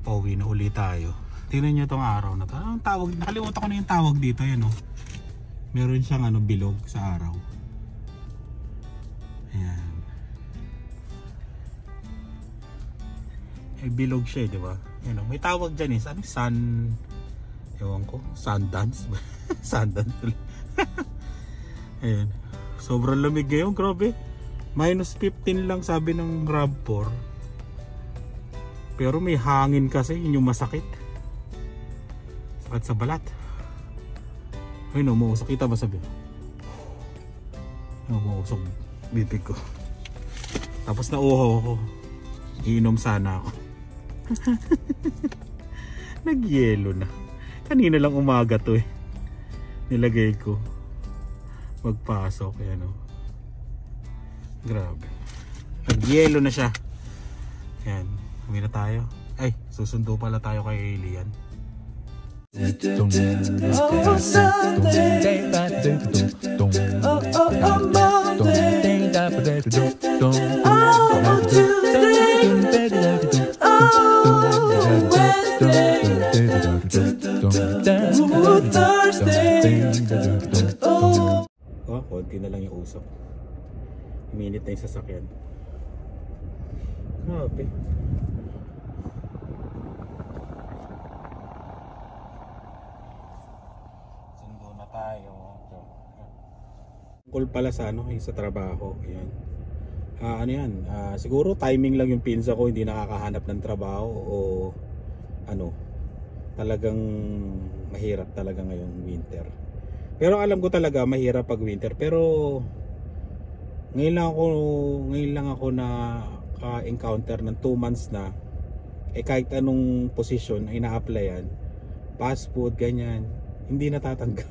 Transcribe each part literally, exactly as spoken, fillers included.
Pauwi na uli tayo. Tingnan nyo itong araw na to. Anong tawag? Nakalimutan ko na yung tawag dito. Yan, oh. Meron siyang ano, bilog sa araw. Ayan. Eh, bilog siya, di ba? Yan, oh. May tawag dyan eh. Ano? Sun... Ewan ko. Sundance. Sundance. Ayan. Sobrang lamig ngayon. Grabe. minus fifteen lang sabi ng RAV four. Pero may hangin kasi, yun yung masakit. Sakit sa balat. Ay no, umuusok. Kita ba sabi? Umuusok bibig ko. Tapos nauhaw ako. Iinom sana ako. Nagyelo na. Kanina lang umaga to eh. Nilagay ko. Magpasok. Ayan o. Grabe. Nagyelo na siya. Ayan. Uwi na tayo. Ay, susundo pala tayo kay Lian. Oh, konti na lang yung usok. Minute na yung sasakyan. Grabe. Sundo na tayo. Tungkol pala sa ano, yung sa trabaho. Ayan. Ah, ano yan? Ah, siguro timing lang yung pinsa ko, hindi nakakahanap ng trabaho o ano. Talagang mahirap talaga ngayong winter. Pero alam ko talaga mahirap pag winter. Pero ngayon lang ako, ngayon lang ako na ka-encounter ng two months na eh kahit anong position ay na-applyan, fast food, ganyan, hindi natatanggap.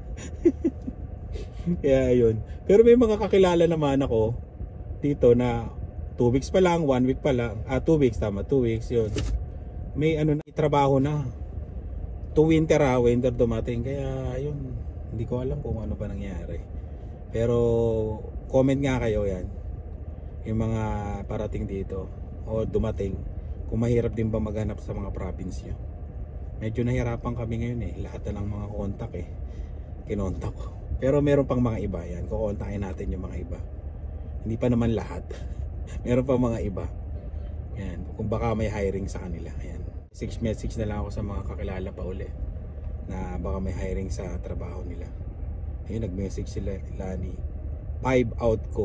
Kaya yun. Pero may mga kakilala naman ako dito na two weeks pa lang, one week pa lang, ah two weeks tama, two weeks yun. May ano na, trabaho na. To winter ha, winter dumating. Kaya yun, hindi ko alam kung ano ba nangyari. Pero comment nga kayo yan. Yung mga parating dito o dumating, kung mahirap din ba maghanap sa mga province nyo. Medyo nahirapan kami ngayon eh. Lahat na ng mga kontak eh kinontak ko. Pero meron pang mga iba yan. Kukontakin natin yung mga iba. Hindi pa naman lahat. Meron pang mga iba. Yan. Kung baka may hiring sa kanila. Yan. Six message na lang ako sa mga kakilala pa uli na baka may hiring sa trabaho nila. Ayun, nag-message sila Lani. Five out ko.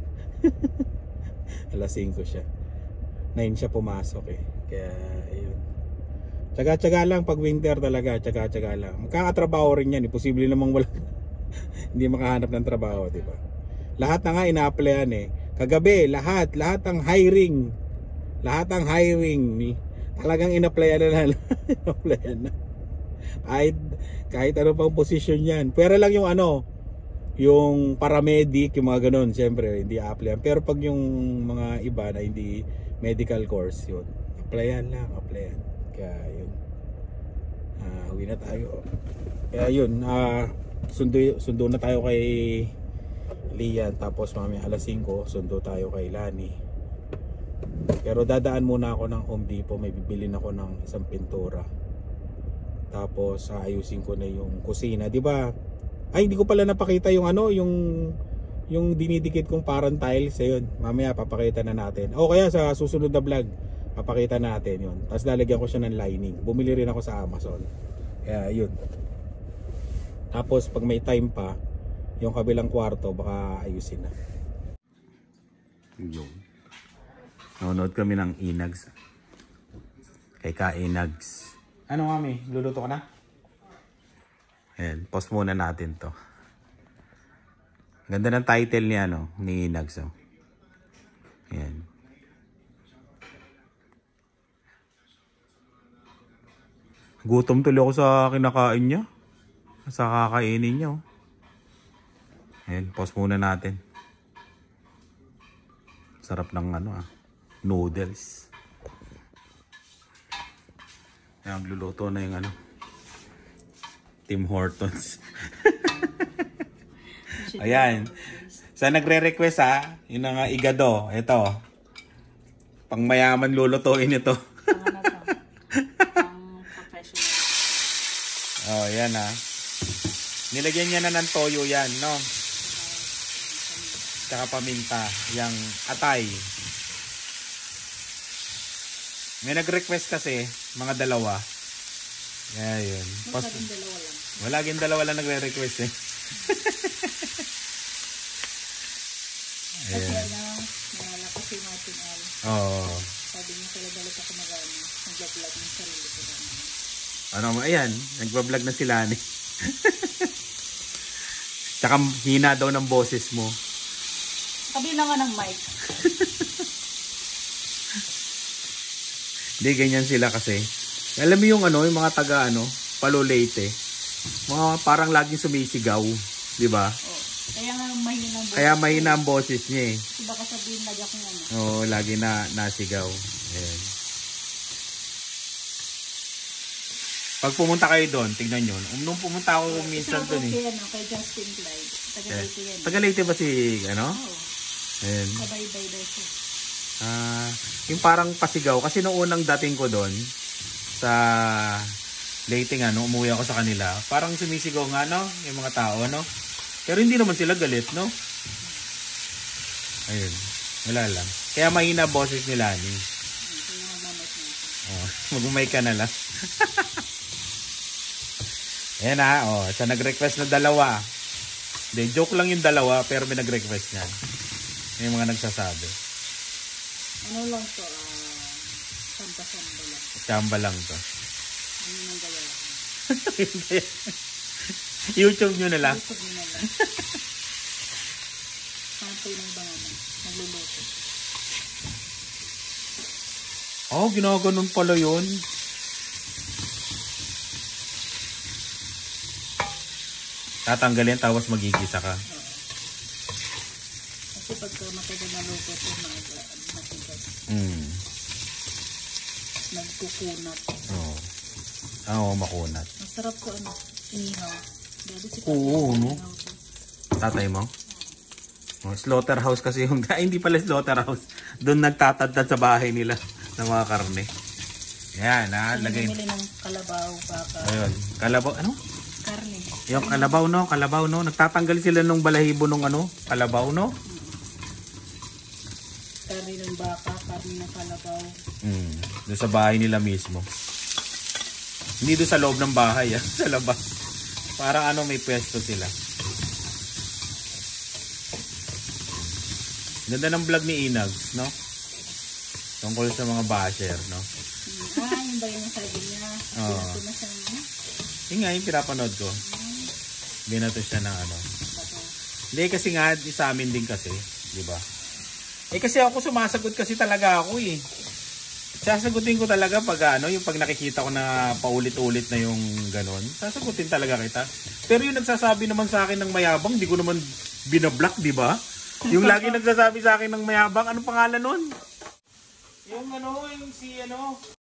Alas singko siya. Nine siya pumasok eh. Kaya ayun. Tsaga-tsaga lang pag winter talaga. Tsaga-tsaga lang. Magkakatrabaho rin yan. Imposible namang wala. Hindi makahanap ng trabaho, di ba? Lahat na nga ina-applyan eh. Kagabi, lahat. Lahat ang hiring. Lahat ang hiring. Talagang ina-applyan na lang. Ina-applyan na. Kahit, kahit ano pang posisyon yan. Pero lang yung ano, yung paramedic, yung mga ganun, siyempre hindi applyan. Pero pag yung mga iba na hindi medical course, yun, applyan lang, applyan. Kaya yun, uh, uwi na tayo. Kaya yun, uh, sundo, sundo na tayo kay Lian. Tapos mamaya alas singko sundo tayo kay Lani. Pero dadaan muna ako ng Home Depot. May bibilin ako ng isang pintura. Tapos ayusin ko na yung kusina, di ba? Ay, hindi ko pala napakita yung ano, yung yung dinidikit kong parang tiles. Ayun, mamaya papakita na natin. O kaya sa susunod na vlog, papakita natin yun. Tapos lalagyan ko siya ng lining. Bumili rin ako sa Amazon. Kaya yun. Tapos pag may time pa, yung kabilang kwarto, baka ayusin na. Yun. Nanonood kami ng Inags. Kay Ka Inags. Ano mami? Luluto ka na? Ayan, pause muna natin to. Ganda ng title niya, no? Ni Inags. Oh. Ayan. Gutom tuloy ako sa kinakain niya. Sa kakainin niya. Oh. Ayan, pause muna natin. Sarap ng ano ah. Noodles. Ayan, luluto na yung ano. Tim Hortons. Ayan. Sa nagre-request ha, yun ang igado. Ito. Pang mayaman lulutuin ito. Oh, yan ah. Nilagyan niya na ng toyo yan, no? Tsaka paminta. Yang atay. May nag-request kasi, mga dalawa. Yeah, yun. Pas Laging dalawa lang. Wala, laging dalawa lang nagre-request eh. Kasi ano, nalakas si Martin Al. Oo. Sabi niya sila galit ako mag-ano. Nag-vlog ng sarili ko. Ano mo, ayan. Nagbablog na sila ni. Tsaka hina daw ng boses mo. Sabi na nga ng mic. Hindi, ganyan sila kasi. Alam mo yung ano, yung mga taga ano, Palolete. Mga parang laging sumisigaw. Di ba? Oh. Kaya nga mahina ang boses. Kaya mahina ang boses niya eh. Baka sabihin lagi akong ano. Oo, lagi na nasigaw. Ayan. Pag pumunta kayo doon, tignan nyo. Nung pumunta ako minsan doon eh. Kay, ano, kay Justin Clyde. Taga-Leyte yan. Taga-Leyte ba si, ano? Oo. Ayan. Kabay-bay daw siya. Ah, yung parang pasigaw. Kasi noong unang dating ko doon, sa Leyte nga, no, umuwi ako sa kanila. Parang sumisigaw nga, no? Yung mga tao, no? Pero hindi naman sila galit, no? Ayun. Wala lang. Kaya mahina boses ni Lani. Oh, mag-umay ka na lang. Ayan ha, oh, siya nag-request na dalawa. Hindi, joke lang yung dalawa, pero may nag-request niyan. May mga nagsasabi. Ano lang to, ah, samba-samba lang. Samba lang to. Ano nang gawa? YouTube nyo na lang. YouTube nyo na lang. Pantay ng banganan. Nagluluto. Oh, ginaganon pala yun. Tatanggalin tapos magigisa ka. Oo. Kasi pagka matagal na luto ito, matigas. Hmm. Nagkukunat. Oo. Oo, makunat. Masarap ko ano, inihaw. Dati si Oo, no? inihaw to. Tatay mo? Oh, slaughterhouse kasi yung... Ay, hindi pala slaughterhouse. Doon nagtatadtad sa bahay nila ng mga karne. Yan, ha? Kasi Lagay. namili ng kalabaw, baka, Ayun. Kalabaw, ano? karne. Yung kalabaw, no? Kalabaw, no? Nagtatanggal sila nung balahibo nung ano? Kalabaw, no? Karne ng baka, karne ng kalabaw. Hmm. Doon sa bahay nila mismo. Hindi doon sa loob ng bahay, ha? Sa labas. Parang ano, may pwesto sila. Ganda ng vlog ni Inags, no? Tungkol sa mga basher, no? Hmm. Ah, yun ba yung sabi niya? Oo. Pinato na siya, no? Yung nga, yung pinapanood ko. Binato siya ng ano. Hindi, kasi nga, sa amin din kasi. Di ba? Eh, kasi ako sumasagot kasi talaga ako eh. Sasagutin ko talaga pag ano, yung pag nakikita ko na paulit-ulit na yung ganon. Sasagutin talaga kita. Pero yung nagsasabi naman sa akin ng mayabang, di ko naman binablock, di ba? Yung lagi nagsasabi sa akin ng mayabang, anong pangalan nun? Yung ano, yung si ano.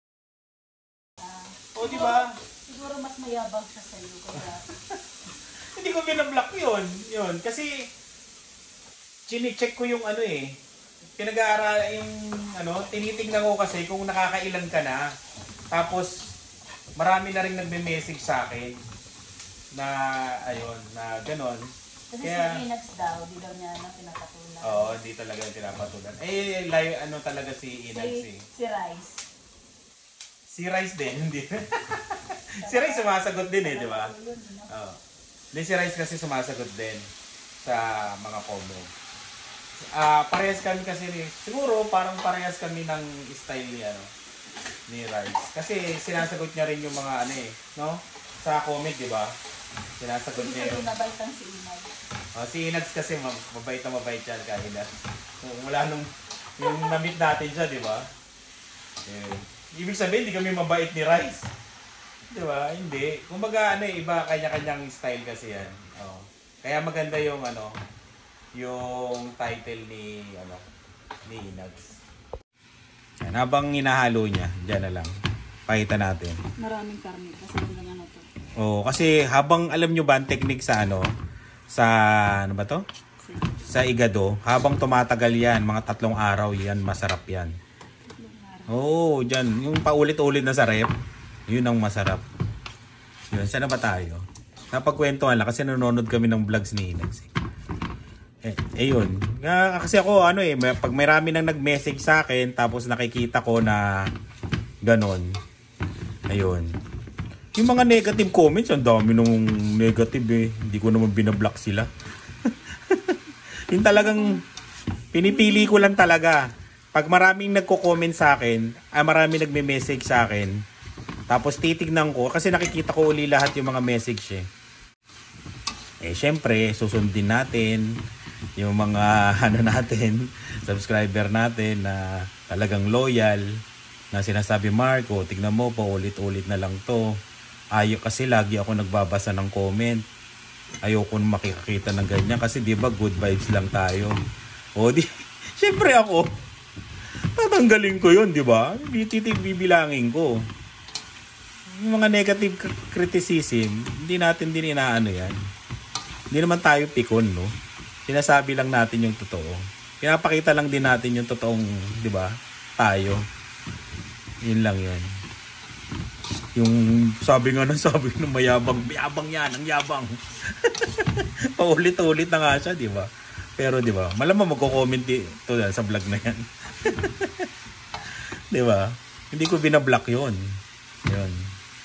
O, di ba? Siguro mas mayabang siya sa iyo. Kaya... Hindi ko binablock yun. Yun. Kasi, chine-check ko yung ano eh. Pinag-aaral yung ano, tinitingnan ko kasi kung nakakailan ka na. Tapos, marami na rin nagme-message sa akin na, ayun, na ganon. Kasi Kaya, si Inags daw, di daw niya na pinapatulan. oo, hindi talaga pinapatulan. Eh, live, ano talaga si Inags Si, eh. si Rice. Si Rice din, hindi. Si Rice sumasagot din eh, di ba? Oo. Hindi, si Rice kasi sumasagot din sa mga comment. Ah, parehas kami kasi, siguro parang parehas kami ng style ni ano, ni Rice. Kasi sinasagot niya rin yung mga ano eh, no? Sa comment, di ba? Sinasagot Hindi niya siya yung... binabaitan si Inags. Oh, si Inags kasi mabait na mabait yan kahit na. Mula nung yung na-meet natin siya, di ba? Eh, ibig sabihin, hindi kami mabait ni Rice. Di ba? Hindi. Kumbaga, ano eh, iba kanya-kanyang style kasi yan. Oh. Kaya maganda yung ano, yung title ni ano, ni Inags. Yan, habang hinahalo niya, dyan na lang. Pakita natin. Maraming karne kasi lang ano to. Oh, kasi habang alam nyo ba ang technique sa ano, sa ano ba to? Sa igado, habang tumatagal yan, mga tatlong araw yan, masarap yan. Oo, oh, dyan. Yung paulit-ulit na sa rep, yun ang masarap. Yun, saan na ba tayo? Napagkwentuhan lang kasi nanonood kami ng vlogs ni Inags. Eh, eh yun. Nga, kasi ako, ano eh, may- pag may rami nang nag-message sa akin, tapos nakikita ko na ganon. Ayun. Yung mga negative comments, ang dami nung negative eh. Hindi ko naman binablock sila. Yung talagang pinipili ko lang talaga. Pag maraming nagko-comment sa akin, ay maraming nagme-message sa akin, tapos titignan ko, kasi nakikita ko uli lahat yung mga message eh. Eh syempre, susundin natin yung mga ano natin, subscriber natin na talagang loyal, na sinasabi, Marco, tignan mo po, ulit-ulit na lang to. Ayaw kasi lagi ako nagbabasa ng comment. Ayoko nang makikita ng ganyan kasi 'di ba good vibes lang tayo. O di syempre ako tatanggalin ko 'yon, 'di ba? Bititig bibilangin ko. Yung mga negative criticism, hindi natin din inaano 'yan. Hindi naman tayo pikon, no? Sinasabi lang natin yung totoo. Pinapakita lang din natin yung totoong, 'di ba? Tayo. Yun lang 'yan. Yung sabi nga ng sabi ng mayabang, mayabang yan, ang yabang. Paulit-ulit na nga siya, di ba? Pero di ba, malamang magko-comment dito sa vlog na yan. Di ba? Hindi ko binablock yun. Yun.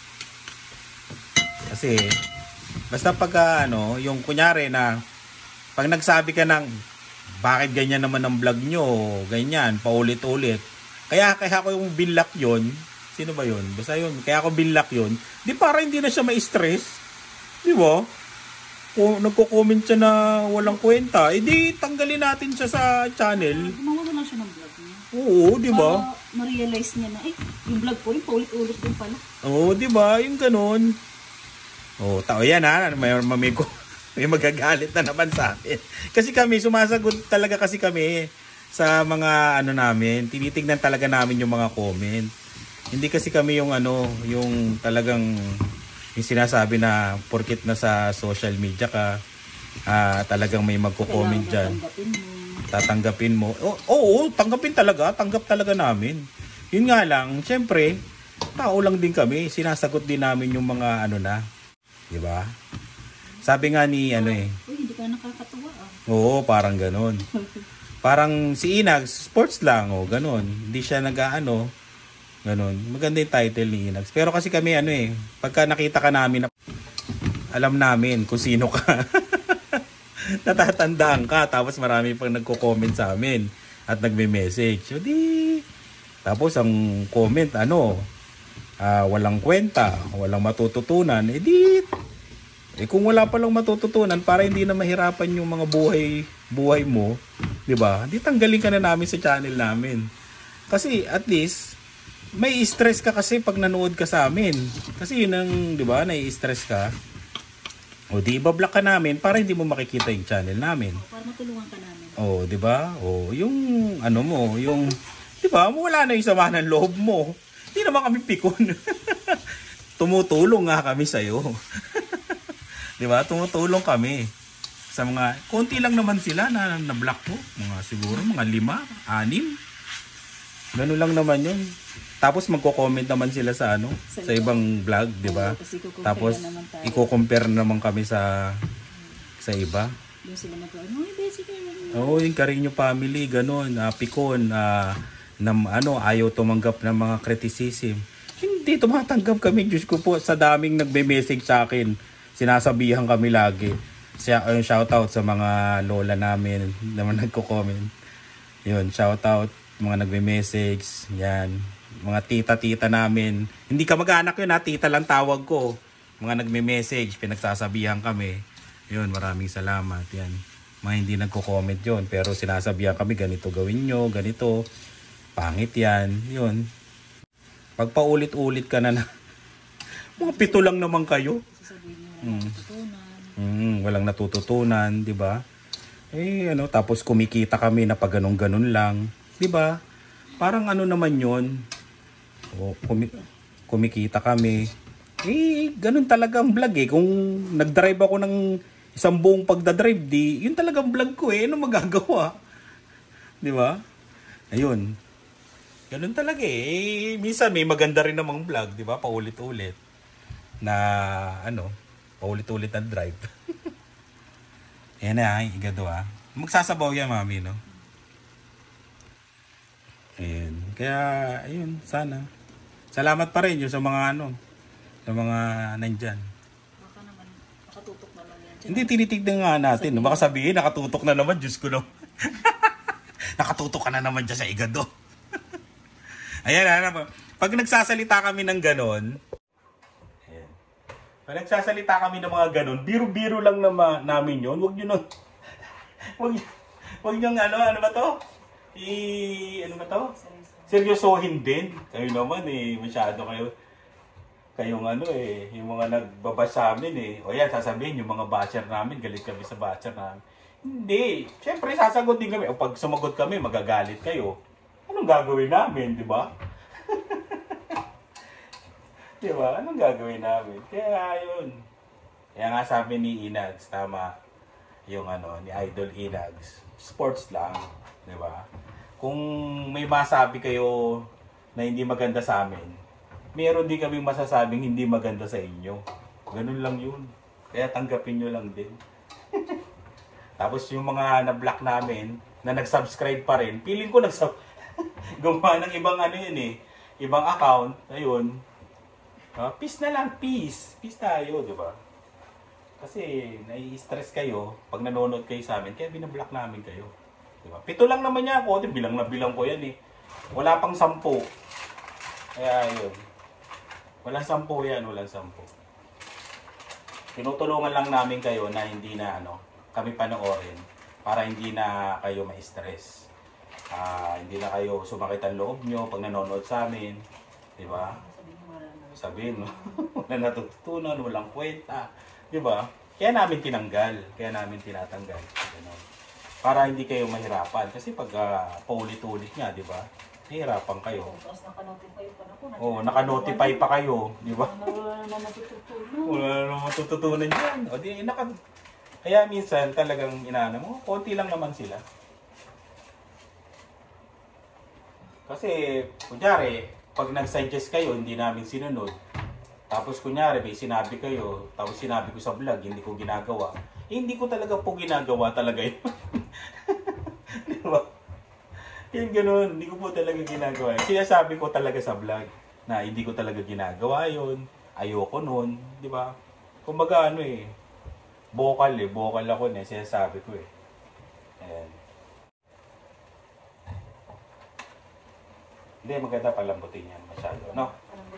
Kasi, basta pagka, ano, yung kunyari na, pag nagsabi ka ng, bakit ganyan naman ang vlog nyo, ganyan, paulit-ulit. Kaya, kaya ko yung binlock yun. Sino ba yun? Basta yun. Kaya ako binlock yun. Di para hindi na siya ma-stress. Di ba? Kung nagko-comment siya na walang kwenta, edi tanggalin natin siya sa channel. Gumawa na lang siya ng vlog niya. Oo, di ba? Para ma-realize niya na, eh, yung vlog ko rin, paulit-ulit din pala. Oo, di ba? Yung ganun. Oo, tao yan ha. May, may, may magagalit na naman sa akin. Kasi kami, sumasagot talaga kasi kami sa mga ano namin. Tinitignan talaga namin yung mga comment. Hindi kasi kami yung ano, yung talagang yung sinasabi na porkit na sa social media ka, ah, talagang may magko-comment dyan. Tatanggapin mo. Tatanggapin mo. Oo, oo, tanggapin talaga. Tanggap talaga namin. Yun nga lang, syempre, tao lang din kami. Sinasagot din namin yung mga ano na. Di ba? Sabi nga ni ano eh. Uy, hindi ka nakakatawa ah. Oo, parang ganon. Parang si Inags, sports lang, oh, ganon. Hindi siya nag-ano. Ganon. Maganda yung title ni Inags. Pero kasi kami ano eh, pagka nakita ka namin, alam namin kung sino ka. Natatandaan ka, tapos marami pang nagko-comment sa amin at nagme-message. So di, tapos ang comment ano, uh, walang kwenta, walang matututunan. Eh di, eh kung wala pa lang matututunan para hindi na mahirapan yung mga buhay buhay mo, 'di ba? Di tanggalin ka na namin sa channel namin. Kasi at least may stress ka kasi pag nanood ka sa amin. Kasi yun ang, di ba, nai-stress ka. O di ibablock ka namin para hindi mo makikita yung channel namin. O, para matulungan ka namin. O, di ba? O, yung ano mo, yung, di ba, wala na yung sama ng loob mo. Hindi naman kami pikon. Tumutulong nga kami sa'yo. Di ba? Tumutulong kami. Sa mga, konti lang naman sila na na-block mo. Mga siguro, mga lima, anim. Ganun lang naman yun. Tapos magko-comment naman sila sa ano, sa, sa ibang vlog, 'di ba? Tapos i-compare naman kami sa sa iba. Doon sila mag-ano, "Ay, basically." Oo, yung Carino family, ganun, uh, pikon, uh, na ano, ayaw tumanggap ng mga criticism. Hindi tumatanggap kami, Diyos ko po, sa daming nagbe-message sa akin. Sinasabihan kami lagi. Siya, uh, shoutout sa mga lola namin naman nagko-comment. Yun, shoutout mga nagbe-message, yan. Mga tita-tita namin. Hindi ka mag-anak yun ha, tita lang tawag ko. Mga nagme-message, pinagsasabihan kami. Yun, maraming salamat. Yan. Mga hindi nagko-comment yun. Pero sinasabihan kami, ganito gawin nyo, ganito. Pangit yan. Yun. Pag paulit-ulit ka na na, mga pito lang naman kayo. Sasabihin nyo, Mm. walang natutunan. Mm, walang natututunan, di ba? Eh, ano, tapos kumikita kami na pag ganun-ganun lang. Di ba? Parang ano naman yun. O, kumi- kumikita kami. Eh, ganun talaga ang vlog eh. Kung nag-drive ako ng isang buong pagdadrive, di, yun talagang vlog ko eh. Ano magagawa? Di ba? Ayun. Ganun talaga eh. eh. Minsan may maganda rin namang vlog, di ba? Paulit-ulit. na ano, paulit-ulit na drive. Ayan na, igado ah. Magsasabaw yan, mami, no? Ayan. Kaya, ayun, sana. Salamat pa rin yung sa mga ano, sa mga nandyan. Baka naman, nakatutok na lang yan. Hindi, tinitignan nga natin. No? Baka sabihin, nakatutok na naman, Diyos ko no. Nakatutok ka na naman dyan sa igado. Ayan, ano, pag nagsasalita kami ng ganon, ayan. Pag nagsasalita kami ng mga ganon, biro-biro lang nama, namin yun. Huwag nyo nung, huwag, huwag nyo ano, ano ba to? I, ano ba to? Seryosohin din. Kayo naman eh, masyado kayo. Kayong ano eh, yung mga nagbabash sa amin eh. O yan, sasabihin yung mga basher namin, galit kami sa basher namin. Hindi. Siyempre, sasagot din kami. O pag sumagot kami, magagalit kayo. Anong gagawin namin, di ba? Di ba? Anong gagawin namin? Kaya yun. Kaya nga sabi ni Inags, tama yung ano, ni Idol Inags. Sports lang, di ba? Kung may masabi kayo na hindi maganda sa amin, meron din kami masasabing hindi maganda sa inyo. Ganun lang yun. Kaya tanggapin nyo lang din. Tapos yung mga na-block namin, na nag-subscribe pa rin, feeling ko nagsub gumawa ng ibang ano yun eh, ibang account, ayun. Uh, peace na lang, peace. Peace tayo, di ba? Kasi nai-stress kayo pag nanonood kayo sa amin, kaya binablock namin kayo. Di ba? Pito lang naman niya ako, bilang na bilang ko yan eh. Wala pang sampu. Kaya yun. Walang sampu yan, walang sampu. Tinutulungan lang namin kayo na hindi na ano, kami panoorin para hindi na kayo ma-stress. Uh, hindi na kayo sumakit ang loob nyo pag nanonood sa amin. Di ba? Sabihin mo, wala natutunan, walang kwenta. Di ba? Kaya namin tinanggal. Kaya namin tinatanggal. Ganun. Para hindi kayo mahirapan. Kasi pag uh, paulit-ulit nga, di ba? Nahihirapan kayo. Tapos naka-notify pa na po. Oo, naka-notify pa kayo. Di ba? Wala naman matututunan. Wala naman matututunan yan. O di, naka... Kaya minsan talagang inaano mo, konti lang naman sila. Kasi, kunyari, pag nag-suggest kayo, hindi namin sinunod. Tapos, kunyari, may sinabi kayo, tapos sinabi ko sa vlog, hindi ko ginagawa. Eh, hindi ko talaga po ginagawa talaga yun. Di ba? Yung ganun, hindi ko po talaga ginagawa. Sinasabi ko talaga sa vlog na hindi ko talaga ginagawa yun. Ayoko nun. Di ba? Kumbaga ano eh, vocal eh, vocal ako na sinasabi ko eh. Ayan. Hindi, maganda palambutin yan masyado, no?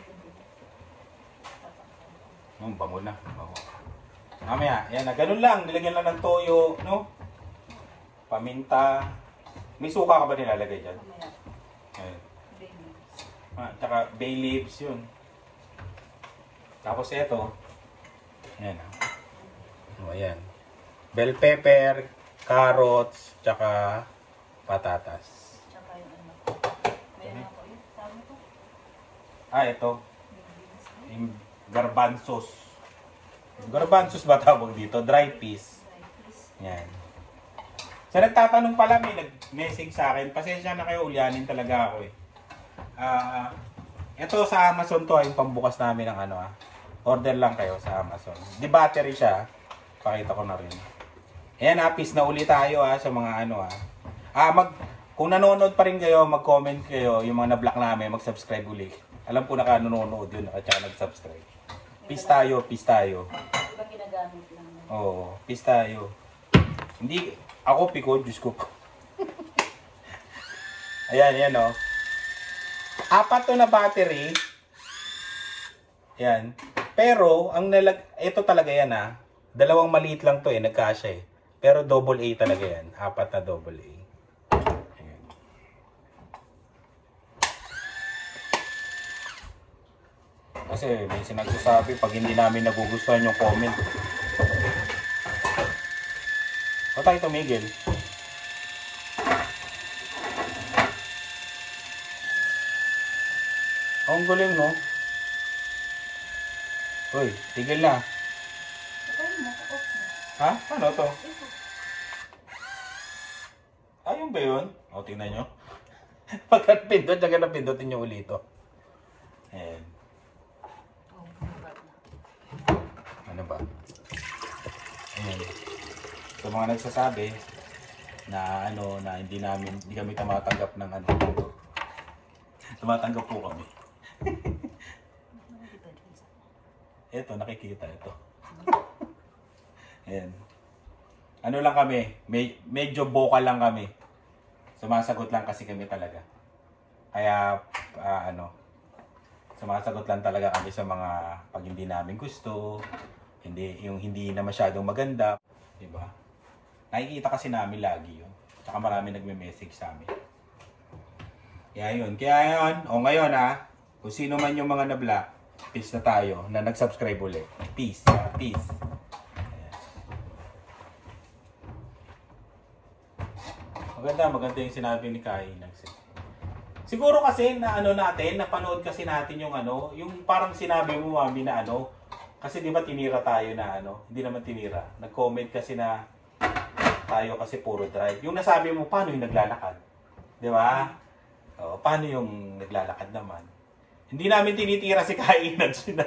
Yung bango na. Bango. Mamaya, yan na. Ganun lang. Nilagyan lang ng toyo, no? Paminta. May suka ka ba nilalagay dyan? Ayan. Ah, tsaka bay leaves yun. Tapos ito. Ayan. O, ayan. Bell pepper, carrots, tsaka patatas. Tsaka yung ano. May ano po yun? Tama po. Ah, ito. Yung garbanzos. Garbanzos ba tawag dito? Dry peas. Yan. Sa nagtatanong pala, may nag-message sa akin. Pasensya na kayo, ulyanin talaga ako eh. Ah, uh, ito sa Amazon to, yung pambukas namin ng ano ah. Order lang kayo sa Amazon. Di battery siya. Pakita ko na rin. Ayan ah, peace na uli tayo ah sa mga ano ah. Ah, mag, kung nanonood pa rin kayo, mag-comment kayo, yung mga na-block namin, mag-subscribe uli. Alam ko na ka nanonood yun at saka nag-subscribe. Peace tayo, peace tayo. Ibang ginagamit lang. Oo, peace tayo. Hindi, ako piko, Diyos ko. Ayan, ayan o. Oh. Apat to na battery. Ayan. Pero, ang nalag... Ito talaga yan ah. Dalawang maliit lang to eh, nagkasya eh. Pero double A talaga yan. Apat na double A. Ayan. Kasi may sinagsasabi pag hindi namin nagugustuhan yung comment. O tayo tumigil. Oh, ang galing no? Uy, tigil na. Ha? Ano to? Ayun ba yun? O, tingnan nyo. Pagka pindot, saka napindutin nyo ulit ito. Ayan. sa mga nagsasabi na ano na hindi namin hindi kami tumatanggap ng ano. Tumatanggap po kami. Ito, nakikita ito. Ayan. Ano lang kami, may, medyo vocal lang kami. Sumasagot lang kasi kami talaga. Kaya, uh, ano, sumasagot lang talaga kami sa mga pag hindi namin gusto, hindi, yung hindi na masyadong maganda. Diba? Nakikita kasi namin lagi yun. Tsaka marami nagme-message sa amin. Kaya yun. Kaya yun, o ngayon ha, kung sino man yung mga na-block, peace na tayo, na nag-subscribe ulit. Peace. Peace. Ayan. Maganda, maganda yung sinabi ni Kai. Siguro kasi na ano natin, napanood kasi natin yung ano, yung parang sinabi mo mami na ano, kasi di ba tinira tayo na ano, hindi naman tinira. Nag-comment kasi na tayo kasi puro drive. Yung nasabi mo, paano yung naglalakad? Di ba? O, paano yung naglalakad naman? Hindi namin tinitira si Kainan sina.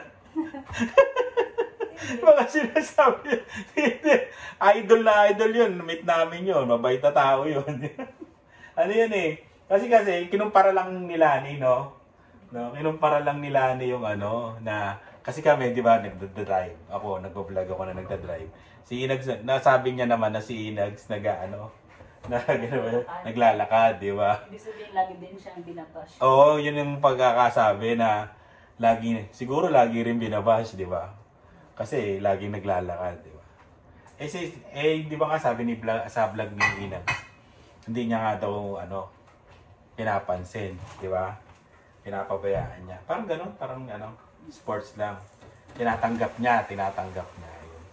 Mga sinasabi. Idol na idol yun. Meet namin yun. Mabait na tao yun. Ano yun eh. Kasi kasi, kinumpara lang nila ni, no? no? Kinumpara lang nila ni yung ano, na, kasi kami, di ba, nagdadrive. Ako, nagpo-vlog ako na nagdadrive. Si Inags, nasabi niya naman na si Inags, nag, ano, na, gano'n, naglalakad, di ba? Ibig sabihin, lagi din siyang binabash. Oo, yun yung pagkakasabi na lagi, siguro lagi rin binabash, di ba? Kasi laging naglalakad, di ba? Eh, si, eh di ba nga sabi ni vlog, sa vlog ni Inags, hindi niya nga daw, ano, pinapansin, di ba? Pinapabayaan niya. Parang gano'n, parang ano, sports lang. Tinatanggap niya, tinatanggap niya. Yun.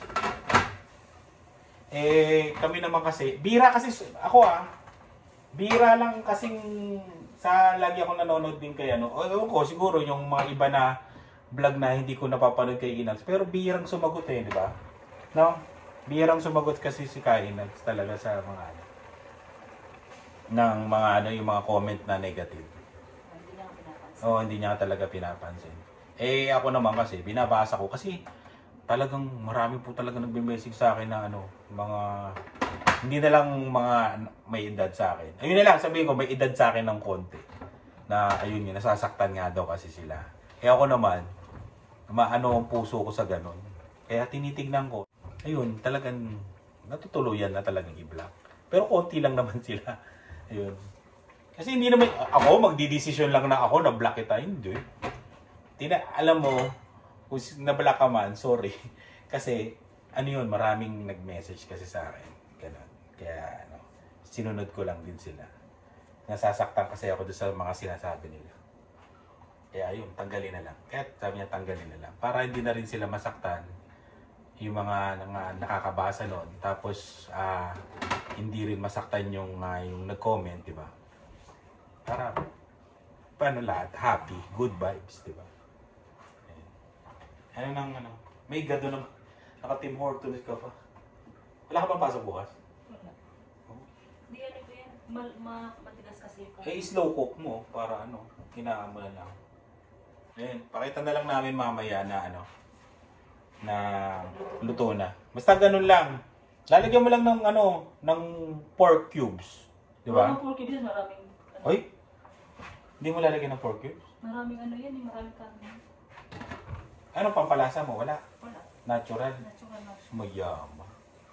Eh, kami naman kasi, bira kasi, ako ah, bira lang kasing, sa lagi ako nanonood din kay ano, o ewan ko, siguro yung mga iba na vlog na hindi ko napapanood kay Inags, pero birang sumagot eh, di ba? No? Birang sumagot kasi si Kay Inags talaga sa mga ano, ng mga ano, yung mga comment na negative. Hindi niya pinapansin. Oo, hindi niya talaga pinapansin. Eh, ako naman kasi, binabasa ko kasi talagang marami po talaga nagbe-message sa akin na ano, mga, hindi na lang mga may edad sa akin. Ayun na lang, sabihin ko, may edad sa akin ng konti. Na, ayun yun, nasasaktan nga daw kasi sila. Eh ako naman, maano ang puso ko sa ganun. Kaya tinitignan ko, ayun, talagang natutuluyan na talagang i-block. Pero konti lang naman sila. Ayun. Kasi hindi naman, ako, magdidesisyon lang na ako na block kita. Hindi. Tina, alam mo, kung na-block ka man, sorry. Kasi, ano yun, maraming nag-message kasi sa akin. Ganun. Kaya, ano, sinunod ko lang din sila. Nasasaktan kasi ako doon sa mga sinasabi nila. Kaya, yun, tanggalin na lang. Kaya, sabi niya, tanggalin na lang. Para hindi na rin sila masaktan yung mga, mga nakakabasa noon. Tapos, ah, uh, hindi rin masaktan yung, uh, yung nag-comment, di ba? Para, paano lahat? Happy, good vibes, di ba? Ano nang ano? May gado naman. Naka-Tim Hortons ka pa. Wala ka bang pasok bukas? Wala. Hindi ano ko yan. Ma ma matigas kasi yung Eh, slow cook mo para ano, hinaan mo na lang. Ayun, pakita na lang namin mamaya na ano, na luto na. Basta ganun lang. Lalagyan mo lang ng ano, ng pork cubes. Di ba? Ang pork cubes, maraming ano, Oy? Hindi mo lalagyan ng pork cubes? maraming ano yan, eh, maraming karne. Anong pampalasa mo? Wala. Wala. Natural. Natural na siya. Mayama.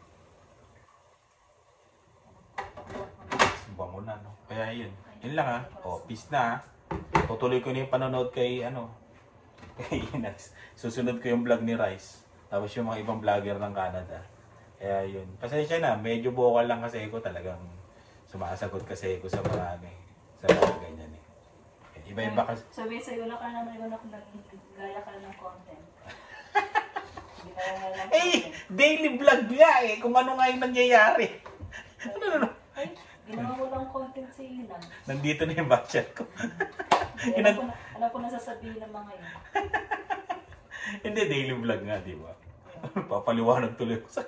Bango na, no? Kaya yun. Yun lang ha. O, peace na ha. Tutuloy ko na yung panonood kay, ano, kay Inags. Susunod ko yung vlog ni Rice. Tapos yung mga ibang vlogger ng Canada. Kaya yun. Pasensya na. Medyo vocal lang kasi ako talagang sumasagot kasi ako sa mga, ano, eh, sa mga ganyan eh. Iba-iba kasi. Sabi sa'yo, wala ka naman, wala ka nag-gaya ka ng content. Hindi ka lang ng Eh, content. daily vlog nga eh. Kung ano nga yung nangyayari. Ano, ano, ano? Ay, ginawa mo lang content sa ilan. Nandito na yung budget ko. Alam ko na, alam ko na sasabihin ng mga yun. Hindi, daily vlog nga, di ba? Papaliwanag tuloy ko sa...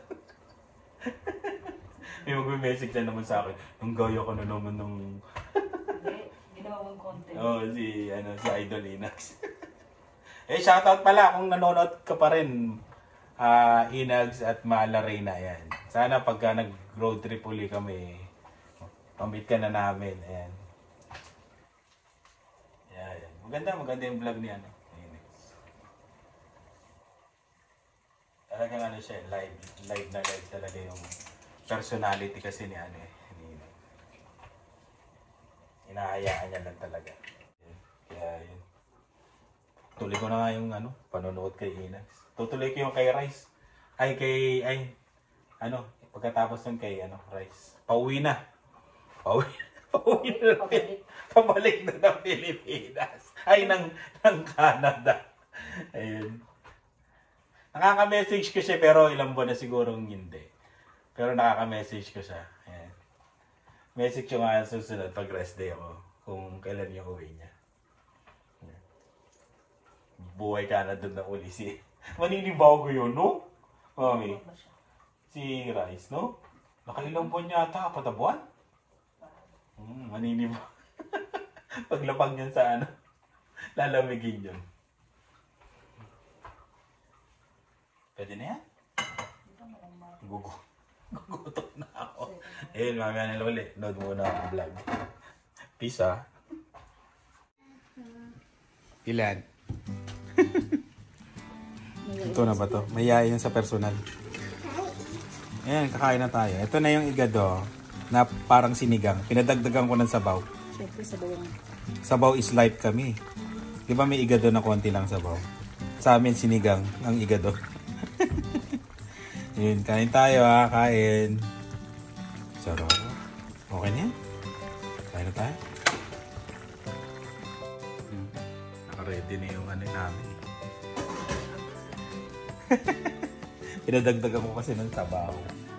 May mag-message na naman sa akin. Ang gaya ka na naman nung... Hindi, ginawa mong content. Oo, oh, si, ano, si Idol Inags. Eh, shoutout pala kung nanonood ka pa rin. ah, Inags at Malarena. Ayan. Sana pagka nag-road trip uli kami, pamit ka na namin. Ayan. Ayan. Ayan. Maganda, maganda yung vlog ni ano. Inags. Talagang ano siya, live. Live na live talaga yung personality kasi ni ano eh. Ni Inags. Hinahayaan niya lang talaga. Ayan. Kaya yun. Tuloy ko na nga yung ano, panonood kay Inags. Tutuloy ko yung kay Rice. Ay, kay, ay, ano, pagkatapos ng kay, ano, Rice. Pauwi na. Pauwi, pauwi na. Pabalik. Pabalik na ng Pilipinas. Ay, ng, ng Canada. Ayun. Nakaka-message ko siya, pero ilang buwan na sigurong hindi. Pero nakaka-message ko siya. Ayan. Message ko nga susunod pag rest day ako. Kung kailan yung uwi niya. Buhay ka na doon na uli si... Maninibago yun, no? Mami. Si Rice, no? Nakailang buwan yata, patabuan? Hmm, maninibago. Paglapag niyan sa ano, lalamigin yun. Pwede na yan? Gugu. Gugutot na ako. Ayun, mamaya nila ulit. Load muna ang vlog. Peace, ah. Ilan? Ito na ba to? Mayayain sa personal. Ayan, kakain na tayo. Ito na yung igado na parang sinigang. Pinadagdagan ko ng sabaw. Siyempre, sabaw nga. Sabaw is life kami. Di ba may igado na konti lang sabaw? Sa amin sinigang ang igado. Yun, kain tayo ha. Kain. Sarap. Okay na yan? Kain na tayo. Hmm. Naka-ready na yung ano namin. Pinadagdagan ko kasi ng sabaw.